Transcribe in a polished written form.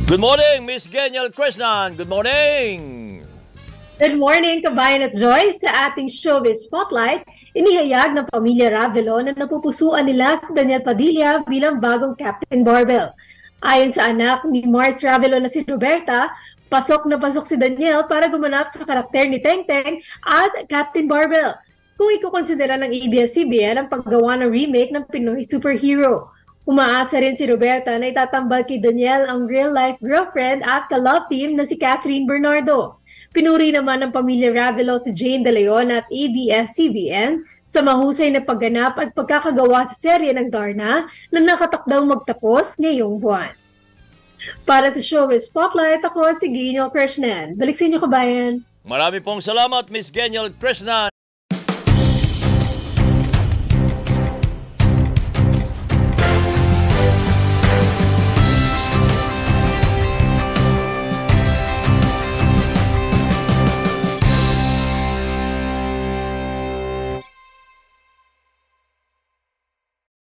Good morning, Miss Geniel Krishnan. Good morning. Good morning, kabayan at Joy. Sa ating showbiz spotlight, inihayag ng pamilya Ravelo na napupusuan nila si Daniel Padilla bilang bagong Captain Barbell. Ayon sa anak ni Mars Ravelo na si Roberta, pasok na pasok si Daniel para gumanap sa karakter ni Teng Teng at Captain Barbell. Kung ikukonsidera ng ABS-CBN ang paggawa ng remake ng Pinoy Superhero. Umaasa rin si Roberta na itatambal kay Daniel ang real-life girlfriend at ka-love team na si Catherine Bernardo. Pinuri naman ng pamilya Ravelo si Jane De Leon at ABS-CBN sa mahusay na pagganap at pagkakagawa sa serye ng Darna na nakatakdang magtapos ngayong buwan. Para sa Showbiz Spotlight, ako si Geniel Krishnan. Balik sa inyo, kabayan. Marami pong salamat, Miss Geniel Krishnan.